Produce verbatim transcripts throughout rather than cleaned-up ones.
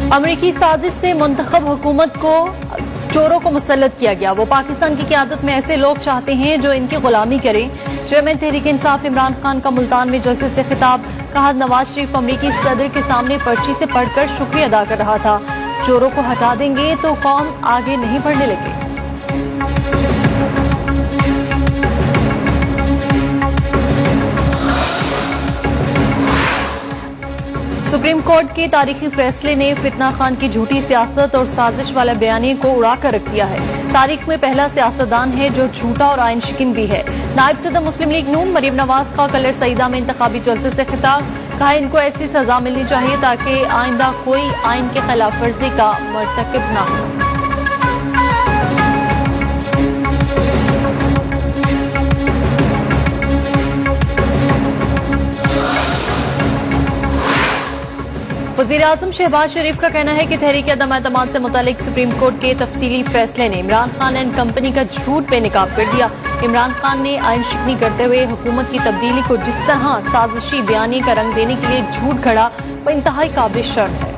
अमरीकी साजिश से मुंतखब हुकूमत को चोरों को मुसल्लत किया गया। वो पाकिस्तान की क़यादत में ऐसे लोग चाहते हैं जो इनकी गुलामी करें। चेयरमैन तहरीक इंसाफ इमरान खान का मुल्तान में जलसे से खिताब। कहा, नवाज शरीफ अमरीकी सदर के सामने पर्ची से पढ़कर शुक्रिया अदा कर रहा था। चोरों को हटा देंगे तो कौम आगे नहीं बढ़ने लगे। सुप्रीम कोर्ट के तारीखी फैसले ने फितना खान की झूठी सियासत और साजिश वाला बयानी को उड़ा कर रख दिया है। तारीख में पहला सियासतदान है जो झूठा और आइन शिकन भी है। नायब सदर मुस्लिम लीग नून मरीम नवाज का कलर सईदा में इंतखाबी जलसे से खिताब। कहा, इनको ऐसी सजा मिलनी चाहिए ताकि आइंदा कोई आइन के खिलाफ वर्जी का मर्तकब न हो। वज़ीर आज़म शहबाज शरीफ का कहना है कि तहरीक अदम एतमाद से मुतालिक सुप्रीम कोर्ट के तफसीली फैसले ने इमरान खान एंड कंपनी का झूठ बेनकाब कर दिया। इमरान खान ने आइन शिकनी करते हुए हुकूमत की तब्दीली को जिस तरह साजिशी बयानी का रंग देने के लिए झूठ खड़ा, वह इंतहाई काबिल शर्म है।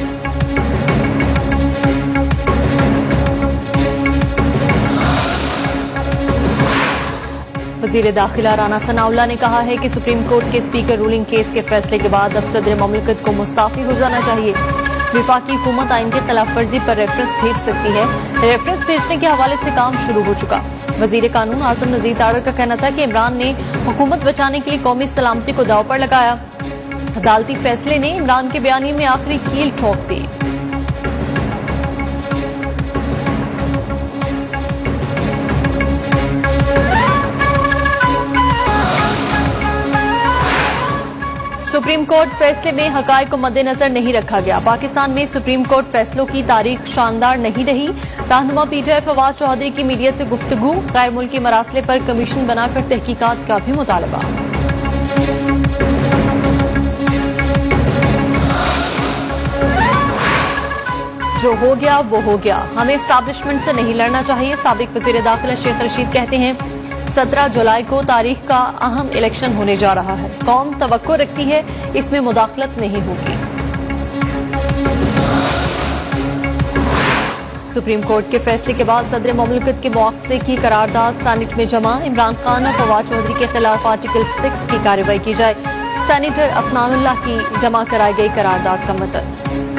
वज़ीर दाखिला राना सनाउल्लाह ने कहा है कि सुप्रीम कोर्ट के स्पीकर रूलिंग केस के फैसले के बाद अब सदर ममलकत को मुस्ताफी हो जाना चाहिए। विफाकी हुकूमत आइन की खिलाफ वर्जी पर रेफरेंस भेज सकती है। रेफरेंस भेजने के हवाले से काम शुरू हो चुका। वज़ीर कानून आज़म नज़ीर तारड़ का कहना था कि इमरान ने हुकूमत बचाने के लिए कौमी सलामती को दांव पर लगाया। अदालती फैसले ने इमरान के बयानी में आखिरी कील ठोक दी। सुप्रीम कोर्ट फैसले में हकायक को मद्देनजर नहीं रखा गया। पाकिस्तान में सुप्रीम कोर्ट फैसलों की तारीख शानदार नहीं रही। रहनुमा पीटीआई फवाद चौधरी की मीडिया से गुफ्तगू। गैर मुल्की मरासले पर कमीशन बनाकर तहकीकात का भी मुतालबा। जो हो गया वो हो गया, हमें एस्टैब्लिशमेंट से नहीं लड़ना चाहिए। साबिक वज़ीर दाखिला शेख रशीद कहते हैं, सत्रह जुलाई को तारीख का अहम इलेक्शन होने जा रहा है। कौम तवक्को रखती है, इसमें मुदाखलत नहीं होगी। सुप्रीम कोर्ट के फैसले के बाद सदर ममलकत के मुआवजे की करारदाद सेनेट में जमा। इमरान खान और फवाद चौधरी के खिलाफ आर्टिकल सिक्स की कार्रवाई की जाए। सेनेटर अफनानुल्लाह की जमा कराई गई करारदाद का मतन।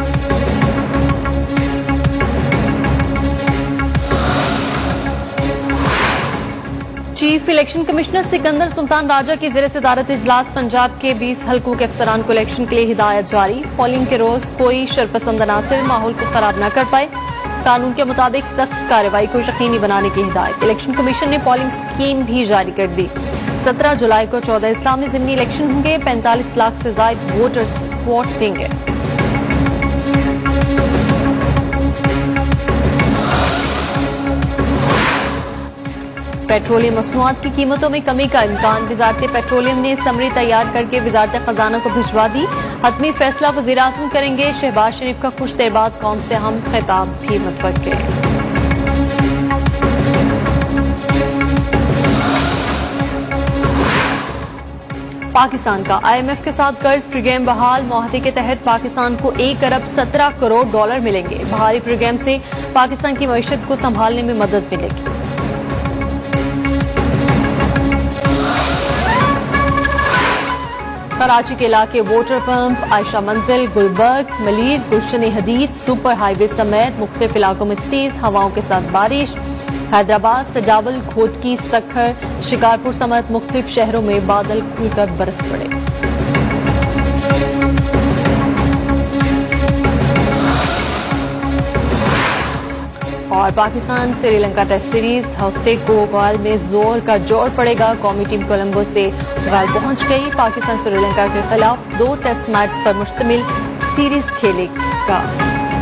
Chief election commissioner Sikandar Sultan Raja की ज़ेर सदारत इजलास पंजाब के बीस हल्कों के अफसरान को इलेक्शन के लिए हिदायत जारी। पोलिंग के रोज कोई शरपसंद अनासिर माहौल को खराब न कर पाए। कानून के मुताबिक सख्त कार्रवाई को यकीनी बनाने की हिदायत। इलेक्शन कमीशन ने पोलिंग स्कीम भी जारी कर दी। सत्रह जुलाई को चौदह इस्लामी ज़िमनी इलेक्शन होंगे। पैंतालीस लाख से ज्यादा वोटर्स वोट देंगे। पेट्रोलियम मसनूआत की कीमतों में कमी का इम्कान। वजारत पेट्रोलियम ने समरी तैयार करके वजारत खजाना को भिजवा दी। हतमी फैसला वज़ीर आज़म करेंगे। शहबाज शरीफ का कुछ देर बाद कौम से अहम खिताब भी मुतवक्किल। पाकिस्तान का आईएमएफ के साथ कर्ज प्रोग्राम बहाल। मुआहदे के तहत पाकिस्तान को एक अरब सत्रह करोड़ डॉलर मिलेंगे। बहाली प्रोग्राम से पाकिस्तान की मईशत को संभालने में मदद मिलेगी। कराची के इलाके water pump, Ayesha Manzil, Gulberg, Malir, Gulshan Hadeed, super highway समेत मुख्तलिफ इलाकों में तेज हवाओं के साथ बारिश। हैदराबाद, सजावल, घोटकी, सखर, शिकारपुर समेत मुख्तलिफ शहरों में बादल खुलकर बरस पड़े। और पाकिस्तान श्रीलंका टेस्ट सीरीज हफ्ते को गौल में जोर का जोर पड़ेगा। कौमी टीम कोलंबो से गौल पहुंच गई। पाकिस्तान श्रीलंका के खिलाफ दो टेस्ट मैच पर मुश्तमिल सीरीज खेलेगा।